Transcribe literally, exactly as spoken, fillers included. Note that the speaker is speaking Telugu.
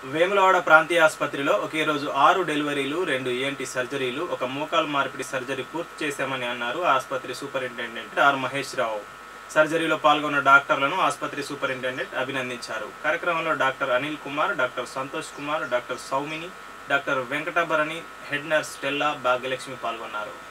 వేములవాడ ప్రాంతీయ ఆసుపత్రిలో ఒకే రోజు ఆరు డెలివరీలు, రెండు ఈఎన్టీ సర్జరీలు, ఒక మోకాలు మార్పిడి సర్జరీ పూర్తి చేశామని అన్నారు ఆసుపత్రి సూపరింటెండెంట్ ఆర్ మహేష్ రావు. సర్జరీలో పాల్గొన్న డాక్టర్లను ఆసుపత్రి సూపరింటెండెంట్ అభినందించారు. కార్యక్రమంలో doctor Anil Kumar, doctor Santosh Kumar, doctor Soumini, doctor Venkatabharani, head nurse Stella, Bhagyalakshmi పాల్గొన్నారు.